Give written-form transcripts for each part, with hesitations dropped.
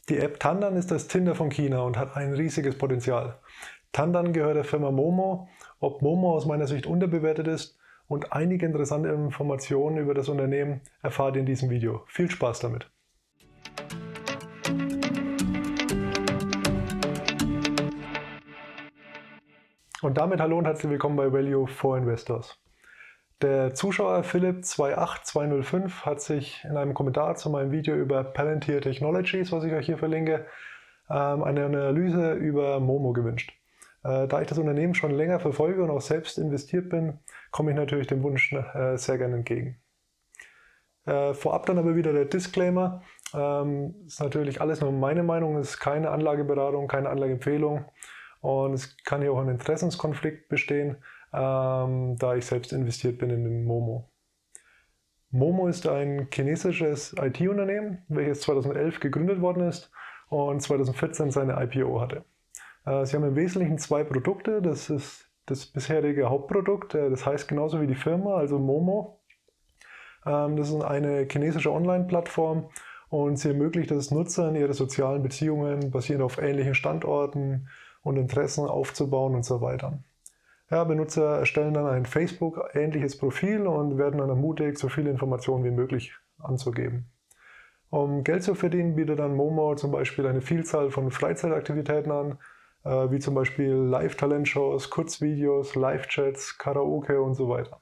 Die App Tandan ist das Tinder von China und hat ein riesiges Potenzial. Tandan gehört der Firma Momo. Ob Momo aus meiner Sicht unterbewertet ist und einige interessante Informationen über das Unternehmen erfahrt ihr in diesem Video. Viel Spaß damit! Und damit hallo und herzlich willkommen bei Value for Investors. Der Zuschauer Philipp28205 hat sich in einem Kommentar zu meinem Video über Palantir Technologies, was ich euch hier verlinke, eine Analyse über Momo gewünscht. Da ich das Unternehmen schon länger verfolge und auch selbst investiert bin, komme ich natürlich dem Wunsch sehr gerne entgegen. Vorab dann aber wieder der Disclaimer. Ist natürlich alles nur meine Meinung, ist keine Anlageberatung, keine Anlageempfehlung. Und es kann hier auch ein Interessenskonflikt bestehen, da ich selbst investiert bin in den Momo. Momo ist ein chinesisches IT-Unternehmen, welches 2011 gegründet worden ist und 2014 seine IPO hatte. Sie haben im Wesentlichen zwei Produkte. Das ist das bisherige Hauptprodukt, das heißt genauso wie die Firma, also Momo. Das ist eine chinesische Online-Plattform und sie ermöglicht es Nutzern, ihre sozialen Beziehungen basierend auf ähnlichen Standorten und Interessen aufzubauen und so weiter. Ja, Benutzer erstellen dann ein Facebook-ähnliches Profil und werden dann ermutigt, so viele Informationen wie möglich anzugeben. Um Geld zu verdienen, bietet dann Momo zum Beispiel eine Vielzahl von Freizeitaktivitäten an, wie zum Beispiel Live-Talentshows, Kurzvideos, Live-Chats, Karaoke und so weiter.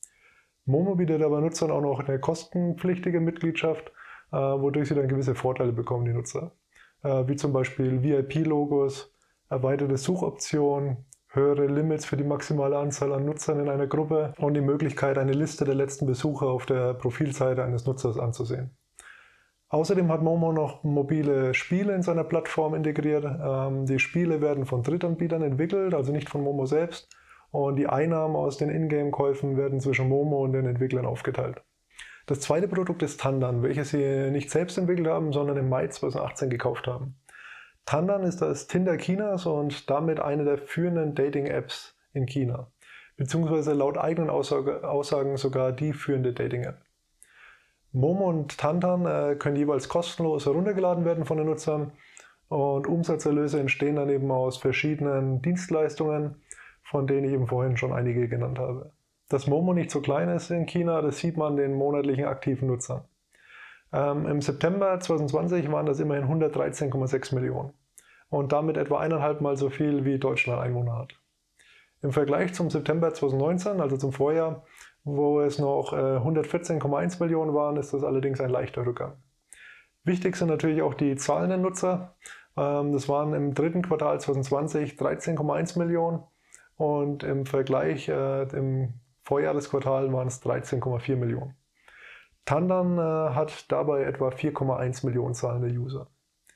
Momo bietet aber Nutzern auch noch eine kostenpflichtige Mitgliedschaft, wodurch sie dann gewisse Vorteile bekommen, die Nutzer. Wie zum Beispiel VIP-Logos, erweiterte Suchoptionen, höhere Limits für die maximale Anzahl an Nutzern in einer Gruppe und die Möglichkeit, eine Liste der letzten Besucher auf der Profilseite eines Nutzers anzusehen. Außerdem hat Momo noch mobile Spiele in seiner Plattform integriert. Die Spiele werden von Drittanbietern entwickelt, also nicht von Momo selbst. Und die Einnahmen aus den Ingame-Käufen werden zwischen Momo und den Entwicklern aufgeteilt. Das zweite Produkt ist Tandan, welches sie nicht selbst entwickelt haben, sondern im Mai 2018 gekauft haben. Tandan ist das Tinder Chinas und damit eine der führenden Dating-Apps in China, beziehungsweise laut eigenen Aussagen sogar die führende Dating-App. Momo und Tandan können jeweils kostenlos heruntergeladen werden von den Nutzern und Umsatzerlöse entstehen dann eben aus verschiedenen Dienstleistungen, von denen ich eben vorhin schon einige genannt habe. Dass Momo nicht so klein ist in China, das sieht man den monatlichen aktiven Nutzern. Im September 2020 waren das immerhin 113,6 Millionen und damit etwa 1,5 Mal so viel wie Deutschland Einwohner hat. Im Vergleich zum September 2019, also zum Vorjahr, wo es noch 114,1 Millionen waren, ist das allerdings ein leichter Rückgang. Wichtig sind natürlich auch die Zahlen der Nutzer. Das waren im dritten Quartal 2020 13,1 Millionen und im Vergleich im Vorjahresquartal waren es 13,4 Millionen. Tandan hat dabei etwa 4,1 Millionen zahlende User.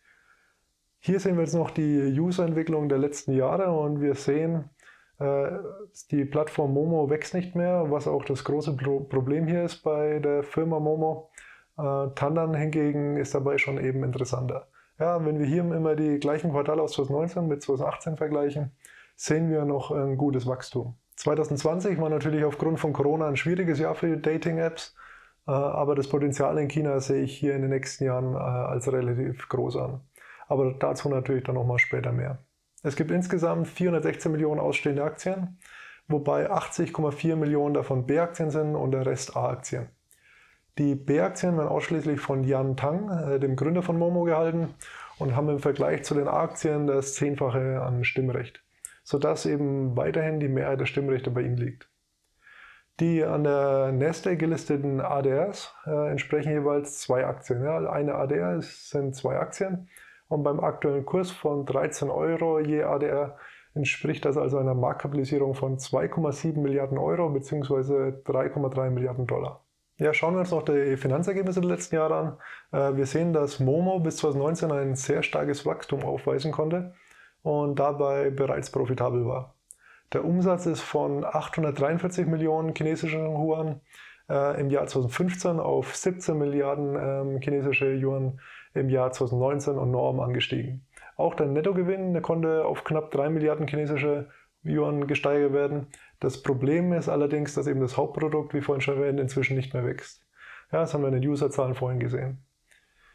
Hier sehen wir jetzt noch die Userentwicklung der letzten Jahre und wir sehen, die Plattform Momo wächst nicht mehr, was auch das große Problem hier ist bei der Firma Momo. Tandan hingegen ist dabei schon eben interessanter. Ja, wenn wir hier immer die gleichen Quartale aus 2019 mit 2018 vergleichen, sehen wir noch ein gutes Wachstum. 2020 war natürlich aufgrund von Corona ein schwieriges Jahr für Dating-Apps. Aber das Potenzial in China sehe ich hier in den nächsten Jahren als relativ groß an. Aber dazu natürlich dann nochmal später mehr. Es gibt insgesamt 416 Millionen ausstehende Aktien, wobei 80,4 Millionen davon B-Aktien sind und der Rest A-Aktien. Die B-Aktien werden ausschließlich von Yan Tang, dem Gründer von Momo, gehalten und haben im Vergleich zu den A-Aktien das 10-fache an Stimmrecht, sodass eben weiterhin die Mehrheit der Stimmrechte bei ihm liegt. Die an der Nasdaq gelisteten ADRs entsprechen jeweils 2 Aktien. Ja, eine ADR sind 2 Aktien und beim aktuellen Kurs von 13 Euro je ADR entspricht das also einer Marktkapitalisierung von 2,7 Milliarden Euro bzw. 3,3 Milliarden Dollar. Ja, schauen wir uns noch die Finanzergebnisse der letzten Jahre an. Wir sehen, dass Momo bis 2019 ein sehr starkes Wachstum aufweisen konnte und dabei bereits profitabel war. Der Umsatz ist von 843 Millionen chinesischen Yuan im Jahr 2015 auf 17 Milliarden chinesische Yuan im Jahr 2019 und enorm angestiegen. Auch der Nettogewinn, der konnte auf knapp 3 Milliarden chinesische Yuan gesteigert werden. Das Problem ist allerdings, dass eben das Hauptprodukt, wie vorhin schon erwähnt, inzwischen nicht mehr wächst. Ja, das haben wir in den Userzahlen vorhin gesehen.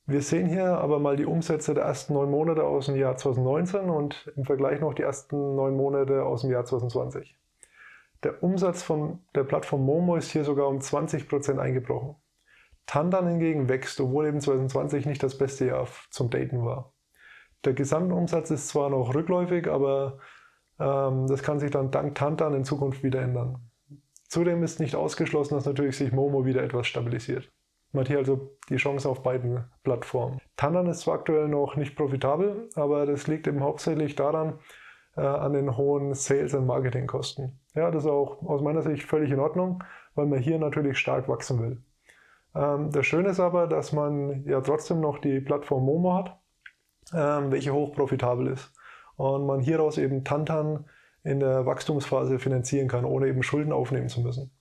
Wir sehen hier aber mal die Umsätze der ersten 9 Monate aus dem Jahr 2019 und im Vergleich noch die ersten 9 Monate aus dem Jahr 2020. Der Umsatz von der Plattform Momo ist hier sogar um 20% eingebrochen. Tandan hingegen wächst, obwohl eben 2020 nicht das beste Jahr zum Daten war. Der Gesamtumsatz ist zwar noch rückläufig, aber das kann sich dann dank Tandan in Zukunft wieder ändern. Zudem ist nicht ausgeschlossen, dass natürlich sich Momo wieder etwas stabilisiert. Man hat hier also die Chance auf beiden Plattformen. Tandan ist zwar aktuell noch nicht profitabel, aber das liegt eben hauptsächlich daran, an den hohen Sales- und Marketingkosten. Ja, das ist auch aus meiner Sicht völlig in Ordnung, weil man hier natürlich stark wachsen will. Das Schöne ist aber, dass man ja trotzdem noch die Plattform Momo hat, welche hoch profitabel ist. Und man hieraus eben Tandan in der Wachstumsphase finanzieren kann, ohne eben Schulden aufnehmen zu müssen.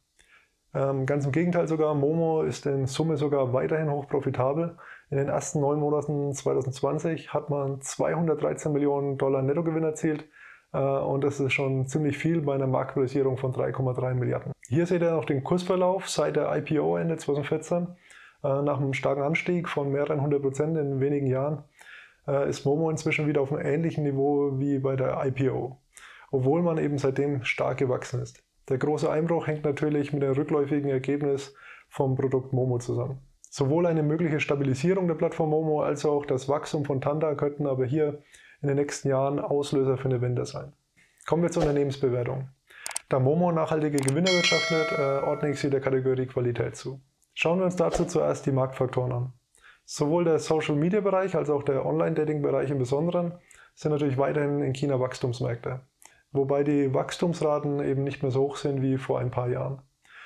Ganz im Gegenteil sogar, Momo ist in Summe sogar weiterhin hoch profitabel. In den ersten 9 Monaten 2020 hat man 213 Millionen Dollar Nettogewinn erzielt und das ist schon ziemlich viel bei einer Marktkapitalisierung von 3,3 Milliarden. Hier seht ihr noch den Kursverlauf seit der IPO Ende 2014. Nach einem starken Anstieg von mehreren 100% in wenigen Jahren ist Momo inzwischen wieder auf einem ähnlichen Niveau wie bei der IPO, obwohl man eben seitdem stark gewachsen ist. Der große Einbruch hängt natürlich mit dem rückläufigen Ergebnis vom Produkt Momo zusammen. Sowohl eine mögliche Stabilisierung der Plattform Momo als auch das Wachstum von Tandan könnten aber hier in den nächsten Jahren Auslöser für eine Wende sein. Kommen wir zur Unternehmensbewertung. Da Momo nachhaltige Gewinne erwirtschaftet, ordne ich sie der Kategorie Qualität zu. Schauen wir uns dazu zuerst die Marktfaktoren an. Sowohl der Social-Media-Bereich als auch der Online-Dating-Bereich im Besonderen sind natürlich weiterhin in China Wachstumsmärkte, wobei die Wachstumsraten eben nicht mehr so hoch sind wie vor ein paar Jahren.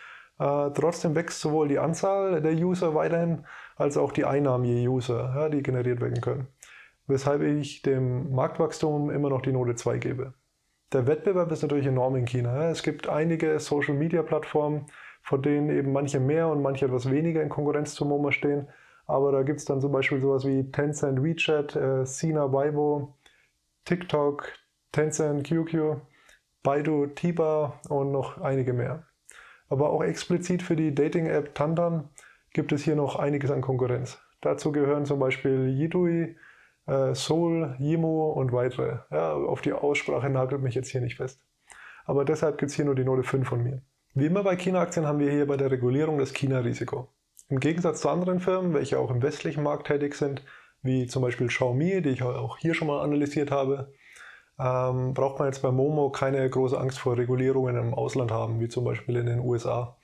Trotzdem wächst sowohl die Anzahl der User weiterhin, als auch die Einnahmen je User, ja, die generiert werden können, weshalb ich dem Marktwachstum immer noch die Note 2 gebe. Der Wettbewerb ist natürlich enorm in China. Ja. Es gibt einige Social-Media-Plattformen, von denen eben manche mehr und manche etwas weniger in Konkurrenz zu Momo stehen, aber da gibt es dann zum Beispiel sowas wie Tencent WeChat, Sina Weibo, TikTok, Tencent QQ, Baidu Tiba und noch einige mehr. Aber auch explizit für die Dating-App Tandan gibt es hier noch einiges an Konkurrenz. Dazu gehören zum Beispiel Yidui, Soul, Yimo und weitere. Ja, auf die Aussprache nagelt mich jetzt hier nicht fest. Aber deshalb gibt es hier nur die Note 5 von mir. Wie immer bei China-Aktien haben wir hier bei der Regulierung das China-Risiko. Im Gegensatz zu anderen Firmen, welche auch im westlichen Markt tätig sind, wie zum Beispiel Xiaomi, die ich auch hier schon mal analysiert habe, braucht man jetzt bei Momo keine große Angst vor Regulierungen im Ausland haben, wie zum Beispiel in den USA.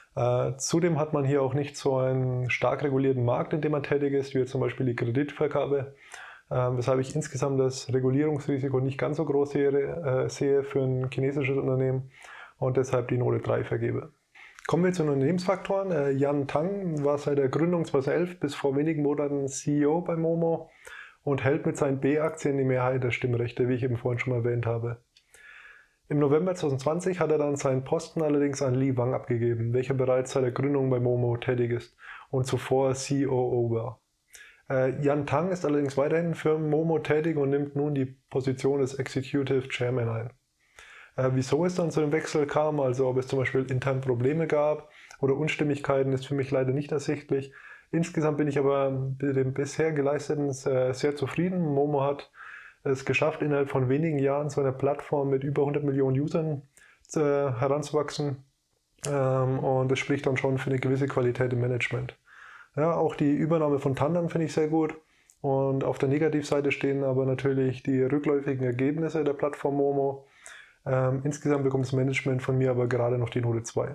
Zudem hat man hier auch nicht so einen stark regulierten Markt, in dem man tätig ist, wie zum Beispiel die Kreditvergabe, weshalb ich insgesamt das Regulierungsrisiko nicht ganz so groß sehe für ein chinesisches Unternehmen und deshalb die Note 3 vergebe. Kommen wir zu den Unternehmensfaktoren. Yan Tang war seit der Gründung 2011 bis vor wenigen Monaten CEO bei Momo und hält mit seinen B-Aktien die Mehrheit der Stimmrechte, wie ich eben vorhin schon mal erwähnt habe. Im November 2020 hat er dann seinen Posten allerdings an Li Wang abgegeben, welcher bereits seit der Gründung bei Momo tätig ist und zuvor COO war. Yan Tang ist allerdings weiterhin für Momo tätig und nimmt nun die Position des Executive Chairman ein. Wieso es dann zu dem Wechsel kam, also ob es zum Beispiel intern Probleme gab oder Unstimmigkeiten, ist für mich leider nicht ersichtlich. Insgesamt bin ich aber mit dem bisher Geleisteten sehr zufrieden. Momo hat es geschafft, innerhalb von wenigen Jahren zu einer Plattform mit über 100 Millionen Usern heranzuwachsen. Und das spricht dann schon für eine gewisse Qualität im Management. Ja, auch die Übernahme von Tandan finde ich sehr gut. Und auf der Negativseite stehen aber natürlich die rückläufigen Ergebnisse der Plattform Momo. Insgesamt bekommt das Management von mir aber gerade noch die Note 2.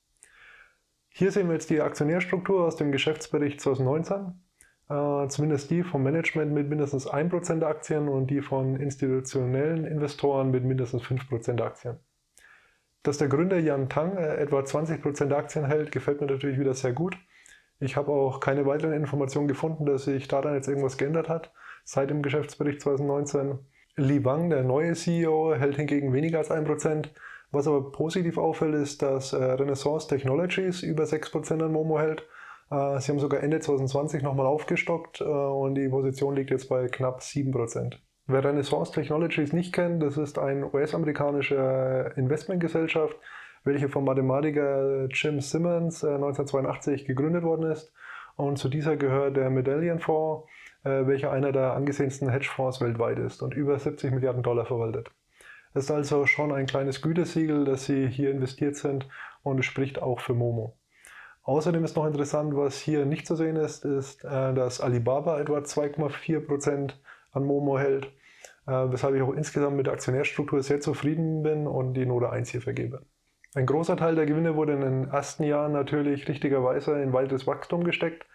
Hier sehen wir jetzt die Aktionärstruktur aus dem Geschäftsbericht 2019. Zumindest die vom Management mit mindestens 1% der Aktien und die von institutionellen Investoren mit mindestens 5% der Aktien. Dass der Gründer Yan Tang etwa 20% der Aktien hält, gefällt mir natürlich wieder sehr gut. Ich habe auch keine weiteren Informationen gefunden, dass sich daran jetzt irgendwas geändert hat seit dem Geschäftsbericht 2019. Li Wang, der neue CEO, hält hingegen weniger als 1%. Was aber positiv auffällt, ist, dass Renaissance Technologies über 6% an Momo hält. Sie haben sogar Ende 2020 nochmal aufgestockt und die Position liegt jetzt bei knapp 7%. Wer Renaissance Technologies nicht kennt, das ist eine US-amerikanische Investmentgesellschaft, welche vom Mathematiker Jim Simmons 1982 gegründet worden ist und zu dieser gehört der Medallion-Fonds, welcher einer der angesehensten Hedgefonds weltweit ist und über 70 Milliarden Dollar verwaltet. Es ist also schon ein kleines Gütesiegel, dass sie hier investiert sind, und es spricht auch für Momo. Außerdem ist noch interessant, was hier nicht zu sehen ist, dass Alibaba etwa 2,4% an Momo hält, weshalb ich auch insgesamt mit der Aktionärstruktur sehr zufrieden bin und die Note 1 hier vergebe. Ein großer Teil der Gewinne wurde in den ersten Jahren natürlich richtigerweise in weiteres Wachstum gesteckt,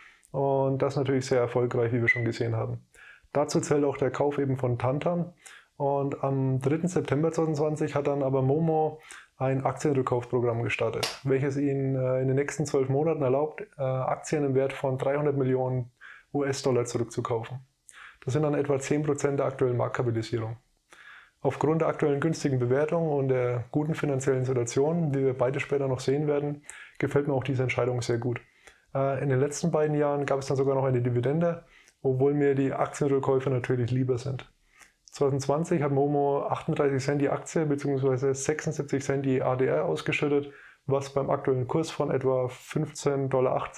und das natürlich sehr erfolgreich, wie wir schon gesehen haben. Dazu zählt auch der Kauf eben von Tantan, und am 3. September 2020 hat dann aber Momo ein Aktienrückkaufprogramm gestartet, welches ihnen in den nächsten 12 Monaten erlaubt, Aktien im Wert von 300 Millionen US-Dollar zurückzukaufen. Das sind dann etwa 10% der aktuellen Marktkapitalisierung. Aufgrund der aktuellen günstigen Bewertung und der guten finanziellen Situation, wie wir beide später noch sehen werden, gefällt mir auch diese Entscheidung sehr gut. In den letzten beiden Jahren gab es dann sogar noch eine Dividende, obwohl mir die Aktienrückkäufe natürlich lieber sind. 2020 hat Momo 38 Cent die Aktie bzw. 76 Cent die ADR ausgeschüttet, was beim aktuellen Kurs von etwa 15,80 Dollar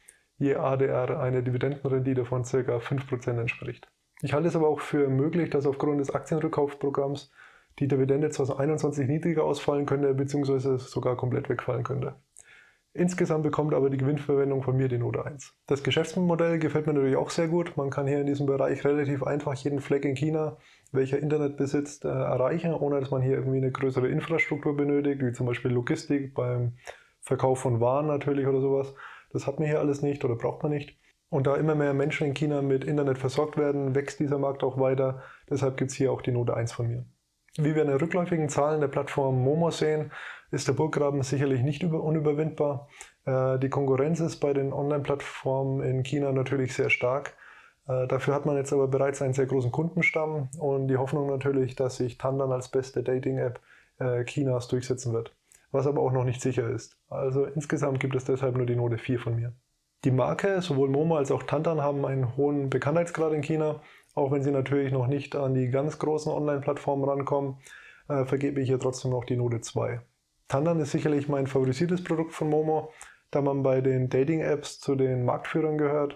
je ADR eine Dividendenrendite von ca. 5% entspricht. Ich halte es aber auch für möglich, dass aufgrund des Aktienrückkaufprogramms die Dividende 2021 niedriger ausfallen könnte bzw. sogar komplett wegfallen könnte. Insgesamt bekommt aber die Gewinnverwendung von mir die Note 1. Das Geschäftsmodell gefällt mir natürlich auch sehr gut. Man kann hier in diesem Bereich relativ einfach jeden Fleck in China, welcher Internet besitzt, erreichen, ohne dass man hier irgendwie eine größere Infrastruktur benötigt, wie zum Beispiel Logistik beim Verkauf von Waren natürlich oder sowas. Das hat man hier alles nicht oder braucht man nicht. Und da immer mehr Menschen in China mit Internet versorgt werden, wächst dieser Markt auch weiter. Deshalb gibt es hier auch die Note 1 von mir. Wie wir in den rückläufigen Zahlen der Plattform Momo sehen, ist der Burggraben sicherlich nicht unüberwindbar. Die Konkurrenz ist bei den Online-Plattformen in China natürlich sehr stark. Dafür hat man jetzt aber bereits einen sehr großen Kundenstamm und die Hoffnung natürlich, dass sich Tandan als beste Dating-App Chinas durchsetzen wird, was aber auch noch nicht sicher ist. Also insgesamt gibt es deshalb nur die Note 4 von mir. Die Marke, sowohl Momo als auch Tandan, haben einen hohen Bekanntheitsgrad in China, auch wenn sie natürlich noch nicht an die ganz großen Online-Plattformen rankommen, vergebe ich hier trotzdem noch die Note 2. Tandan ist sicherlich mein favorisiertes Produkt von Momo, da man bei den Dating-Apps zu den Marktführern gehört.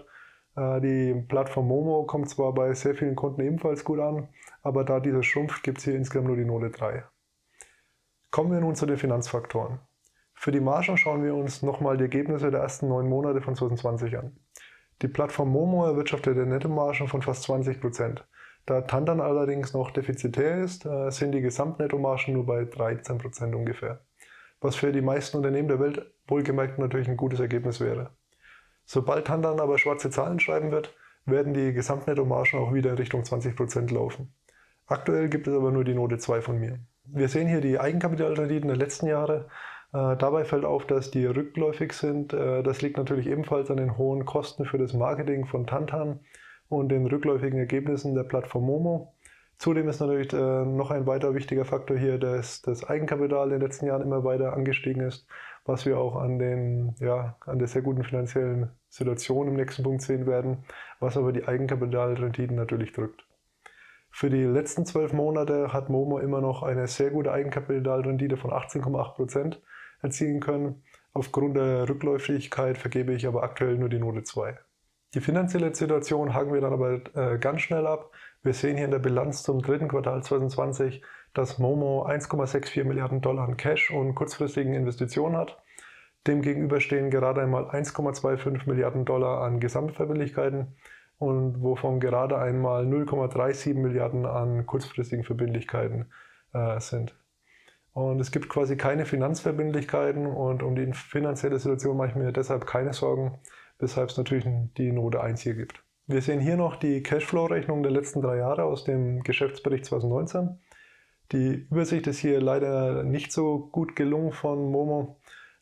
Die Plattform Momo kommt zwar bei sehr vielen Kunden ebenfalls gut an, aber da dieser schrumpft, gibt es hier insgesamt nur die Note 3. Kommen wir nun zu den Finanzfaktoren. Für die Margen schauen wir uns nochmal die Ergebnisse der ersten 9 Monate von 2020 an. Die Plattform Momo erwirtschaftete Nettomargen von fast 20%. Da Tandan allerdings noch defizitär ist, sind die Gesamtnettomargen nur bei 13% ungefähr. Was für die meisten Unternehmen der Welt wohlgemerkt natürlich ein gutes Ergebnis wäre. Sobald Tandan aber schwarze Zahlen schreiben wird, werden die Gesamtnettomargen auch wieder Richtung 20% laufen. Aktuell gibt es aber nur die Note 2 von mir. Wir sehen hier die Eigenkapitalrenditen der letzten Jahre. Dabei fällt auf, dass die rückläufig sind. Das liegt natürlich ebenfalls an den hohen Kosten für das Marketing von Tantan und den rückläufigen Ergebnissen der Plattform Momo. Zudem ist natürlich noch ein weiterer wichtiger Faktor hier, dass das Eigenkapital in den letzten Jahren immer weiter angestiegen ist, was wir auch an der sehr guten finanziellen Situation im nächsten Punkt sehen werden, was aber die Eigenkapitalrenditen natürlich drückt. Für die letzten 12 Monate hat Momo immer noch eine sehr gute Eigenkapitalrendite von 18,8% erzielen können. Aufgrund der Rückläufigkeit vergebe ich aber aktuell nur die Note 2. Die finanzielle Situation haken wir dann aber ganz schnell ab. Wir sehen hier in der Bilanz zum dritten Quartal 2020, dass Momo 1,64 Milliarden Dollar an Cash und kurzfristigen Investitionen hat. Demgegenüber stehen gerade einmal 1,25 Milliarden Dollar an Gesamtverbindlichkeiten und wovon gerade einmal 0,37 Milliarden an kurzfristigen Verbindlichkeiten sind. Und es gibt quasi keine Finanzverbindlichkeiten und um die finanzielle Situation mache ich mir deshalb keine Sorgen, weshalb es natürlich die Note 1 hier gibt. Wir sehen hier noch die Cashflow-Rechnung der letzten 3 Jahre aus dem Geschäftsbericht 2019. Die Übersicht ist hier leider nicht so gut gelungen von Momo.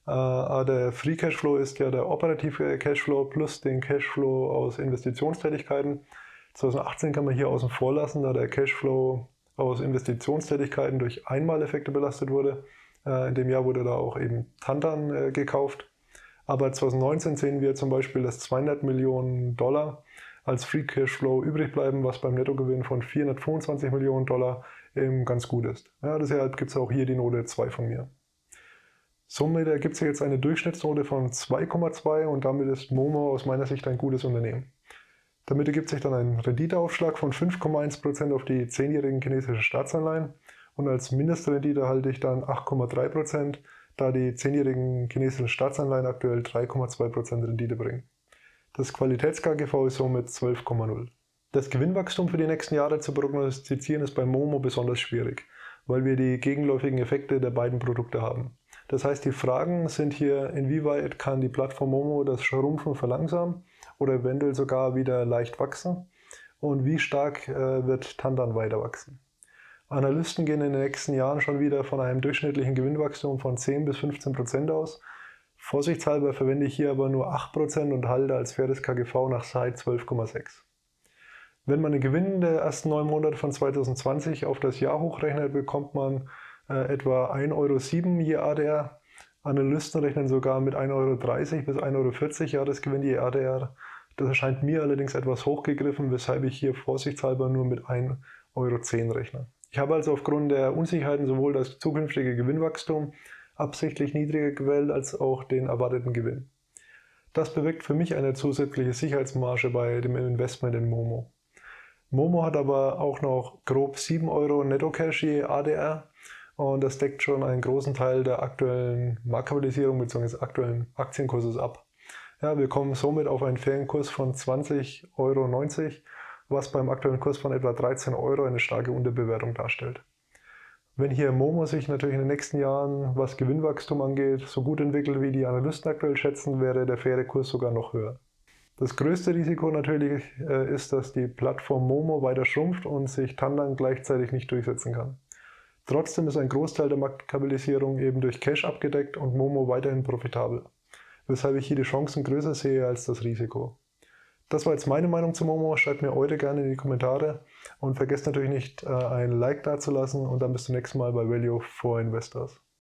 Der Free Cashflow ist ja der operative Cashflow plus den Cashflow aus Investitionstätigkeiten. 2018 kann man hier außen vor lassen, da der Cashflow aus Investitionstätigkeiten durch Einmaleffekte belastet wurde. In dem Jahr wurde da auch eben Tandan gekauft. Aber 2019 sehen wir zum Beispiel, dass 200 Millionen Dollar als Free Cashflow übrig bleiben, was beim Nettogewinn von 425 Millionen Dollar eben ganz gut ist. Ja, deshalb gibt es auch hier die Note 2 von mir. Somit ergibt sich jetzt eine Durchschnittsnote von 2,2 und damit ist Momo aus meiner Sicht ein gutes Unternehmen. Damit ergibt sich dann ein Renditeaufschlag von 5,1% auf die 10-jährigen chinesischen Staatsanleihen und als Mindestrendite halte ich dann 8,3%, da die 10-jährigen chinesischen Staatsanleihen aktuell 3,2% Rendite bringen. Das Qualitäts-KGV ist somit 12,0. Das Gewinnwachstum für die nächsten Jahre zu prognostizieren ist bei Momo besonders schwierig, weil wir die gegenläufigen Effekte der beiden Produkte haben. Das heißt, die Fragen sind hier, inwieweit kann die Plattform Momo das Schrumpfen verlangsamen oder eventuell sogar wieder leicht wachsen und wie stark wird Tandan weiter wachsen. Analysten gehen in den nächsten Jahren schon wieder von einem durchschnittlichen Gewinnwachstum von 10 bis 15% aus. Vorsichtshalber verwende ich hier aber nur 8% und halte als faires KGV nach Zeit 12,6. Wenn man den Gewinn der ersten 9 Monate von 2020 auf das Jahr hochrechnet, bekommt man etwa 1,07 € je ADR. Analysten rechnen sogar mit 1,30 € bis 1,40 € Jahresgewinn je ADR. Das erscheint mir allerdings etwas hochgegriffen, weshalb ich hier vorsichtshalber nur mit 1,10 € rechne. Ich habe also aufgrund der Unsicherheiten sowohl das zukünftige Gewinnwachstum absichtlich niedriger gewählt als auch den erwarteten Gewinn. Das bewirkt für mich eine zusätzliche Sicherheitsmarge bei dem Investment in Momo. Momo hat aber auch noch grob 7 € Netto-Cash je ADR und das deckt schon einen großen Teil der aktuellen Marktkapitalisierung bzw. aktuellen Aktienkurses ab. Ja, wir kommen somit auf einen fairen Kurs von 20,90 €, was beim aktuellen Kurs von etwa 13 € eine starke Unterbewertung darstellt. Wenn hier Momo sich natürlich in den nächsten Jahren, was Gewinnwachstum angeht, so gut entwickelt wie die Analysten aktuell schätzen, wäre der faire Kurs sogar noch höher. Das größte Risiko natürlich ist, dass die Plattform Momo weiter schrumpft und sich Tandan gleichzeitig nicht durchsetzen kann. Trotzdem ist ein Großteil der Marktkapitalisierung eben durch Cash abgedeckt und Momo weiterhin profitabel, weshalb ich hier die Chancen größer sehe als das Risiko. Das war jetzt meine Meinung zu Momo. Schreibt mir eure gerne in die Kommentare und vergesst natürlich nicht, ein Like dazulassen und dann bis zum nächsten Mal bei Value for Investors.